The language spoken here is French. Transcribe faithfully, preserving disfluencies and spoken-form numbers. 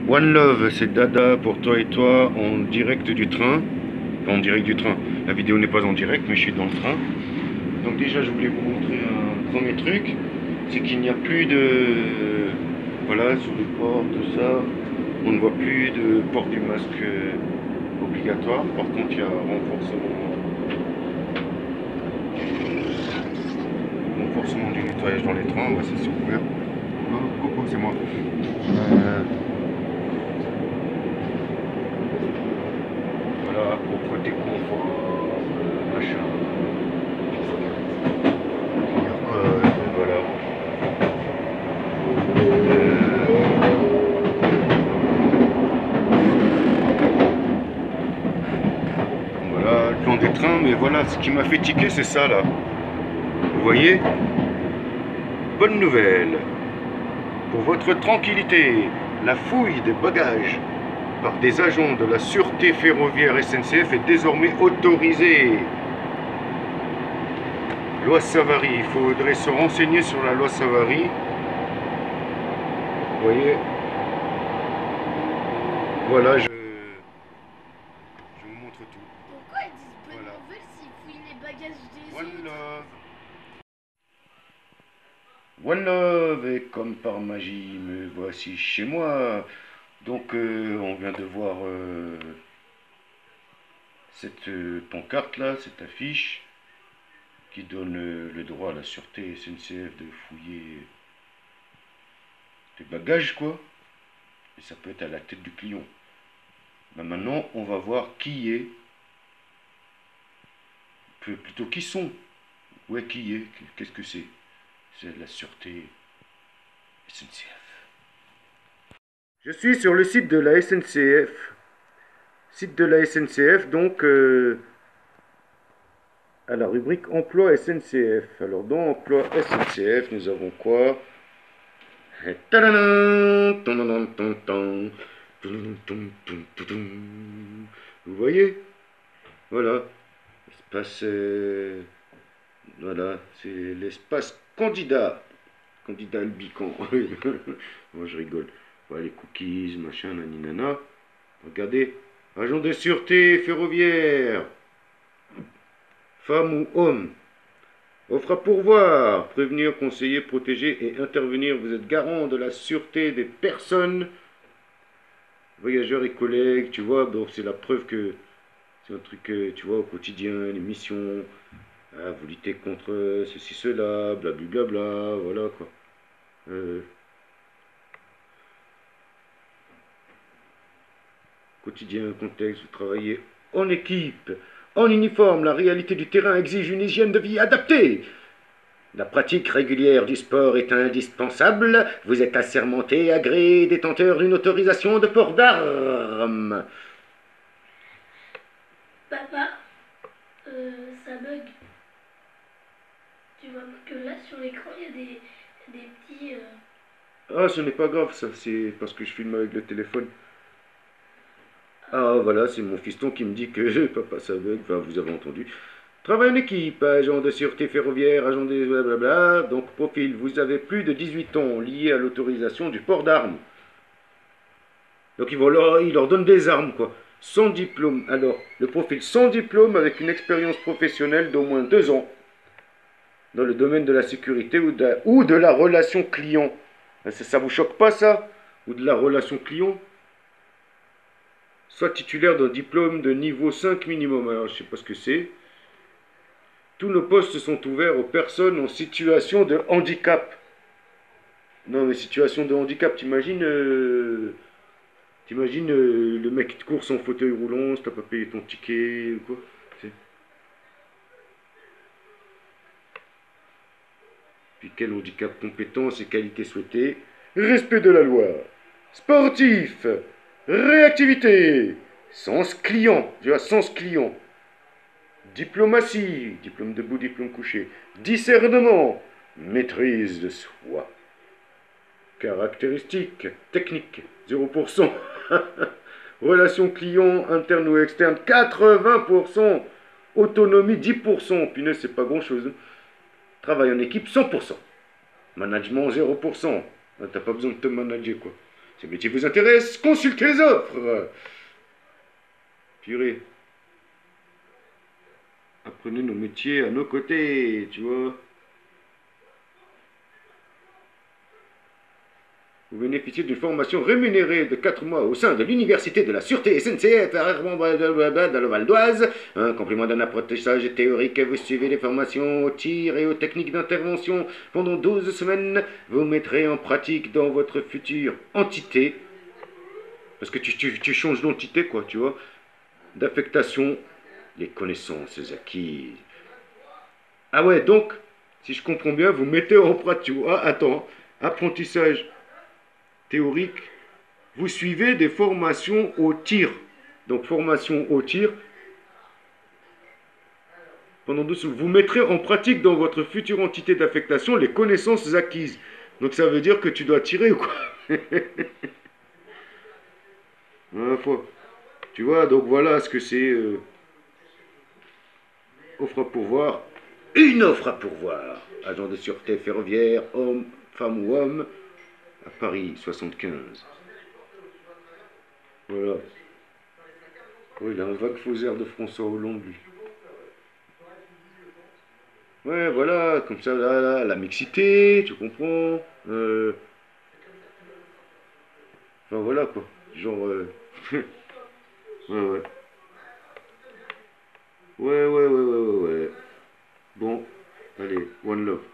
One Love, c'est Dada pour toi et toi en direct du train. Enfin, en direct du train. La vidéo n'est pas en direct, mais je suis dans le train. Donc déjà, je voulais vous montrer un premier truc. C'est qu'il n'y a plus de... Voilà, sur les ports, tout ça. On ne voit plus de port du masque euh, obligatoire. Par contre, il y a renforcement, renforcement du nettoyage dans les trains. Ouais, c'est super. Oh, coucou, c'est moi. Euh, Voilà, pour côté confort, euh, machin. Euh, voilà. Euh, voilà, le plan des trains, mais voilà, ce qui m'a fait tiquer, c'est ça là. Vous voyez? Bonne nouvelle. Pour votre tranquillité, la fouille des bagages par des agents de la sûreté ferroviaire S N C F est désormais autorisée. Loi Savary, il faudrait se renseigner sur la loi Savary. Vous voyez? Voilà, je, je vous montre tout. Pourquoi ils disent bonne Voilà. nouvelle s'ils fouillent les bagages des One autres? Love. One Love, et comme par magie, me voici chez moi. Donc, euh, on vient de voir euh, cette euh, pancarte là, cette affiche qui donne euh, le droit à la sûreté S N C F de fouiller les bagages, quoi. Et ça peut être à la tête du client. Ben maintenant, on va voir qui est, plutôt qui sont. Ouais, qui est, qu'est-ce que c'est? C'est la sûreté S N C F. Je suis sur le site de la S N C F. Site de la S N C F, donc euh, à la rubrique emploi S N C F. Alors dans emploi S N C F, nous avons quoi? Vous voyez? Voilà. Espace. euh, voilà, c'est l'espace candidat. Candidat Albican. Moi je rigole. Voilà, les cookies, machin, naninana. Regardez. Agent de sûreté ferroviaire. Femme ou homme. Offre à pourvoir. Prévenir, conseiller, protéger et intervenir. Vous êtes garant de la sûreté des personnes, voyageurs et collègues. Tu vois, donc c'est la preuve que c'est un truc, euh, tu vois, au quotidien, les missions. Ah, vous luttez contre ceci, cela, blablabla, voilà quoi. Euh, quotidien, contexte, vous travaillez en équipe, en uniforme. La réalité du terrain exige une hygiène de vie adaptée. La pratique régulière du sport est indispensable. Vous êtes assermenté, agréé, détenteur d'une autorisation de port d'armes. Papa, euh, ça bug. Tu vois que là sur l'écran il y a des, des petits. euh, Ah, ce n'est pas grave ça, c'est parce que je filme avec le téléphone. Ah, voilà, c'est mon fiston qui me dit que papa ça bug, enfin vous avez entendu. Travail en équipe, agent de sûreté ferroviaire, agent de blablabla. Donc, profil, vous avez plus de dix-huit ans lié à l'autorisation du port d'armes. Donc, il, va leur, il leur donne des armes, quoi. Sans diplôme. Alors, le profil sans diplôme avec une expérience professionnelle d'au moins deux ans dans le domaine de la sécurité ou de, ou de la relation client. Ça, ça vous choque pas, ça? Ou de la relation client? Soit titulaire d'un diplôme de niveau cinq minimum. Alors, je sais pas ce que c'est. Tous nos postes sont ouverts aux personnes en situation de handicap. Non, mais situation de handicap, t'imagines euh, t'imagines euh, le mec qui te course en fauteuil roulant, si t'as pas payé ton ticket ou quoi. C'est... Puis quel handicap, compétence et qualité souhaitée. Respect de la loi. Sportif. Réactivité. Sens client. Tu vois, sens client. Diplomatie. Diplôme debout, diplôme couché. Discernement. Maîtrise de soi. Caractéristiques techniques, zéro pour cent. Relation client, interne ou externe, quatre-vingts pour cent. Autonomie, dix pour cent. Punaise, c'est pas grand chose. Travail en équipe, cent pour cent. Management, zéro pour cent. T'as pas besoin de te manager, quoi. Si le métier vous intéresse, consultez les offres. Purée. Apprenez nos métiers à nos côtés, tu vois. Vous bénéficiez d'une formation rémunérée de quatre mois au sein de l'Université de la Sûreté S N C F dans le Val d'Oise. Un complément d'un apprentissage théorique, vous suivez les formations au tir et aux techniques d'intervention pendant douze semaines. Vous mettrez en pratique dans votre future entité, parce que tu, tu, tu changes d'entité, quoi, tu vois, d'affectation, les connaissances acquises. Ah ouais, donc, si je comprends bien, vous mettez en pratique, ah, attends, apprentissage théorique, vous suivez des formations au tir. Donc, formation au tir. Pendant deux semaines, vous mettrez en pratique dans votre future entité d'affectation les connaissances acquises. Donc, ça veut dire que tu dois tirer ou quoi? À la fois. Tu vois, donc voilà ce que c'est. Euh, offre à pourvoir. Une offre à pourvoir. Agent de sûreté ferroviaire, homme, femme ou homme, à Paris, soixante-quinze. Voilà. Oui, il a un vague faux air de François Hollande, lui. Ouais, voilà, comme ça, là, là, la mixité, tu comprends. Euh, Enfin, voilà, quoi. Genre... euh, ouais, ouais. Ouais, ouais, ouais, ouais, ouais, ouais. Bon, allez, one love.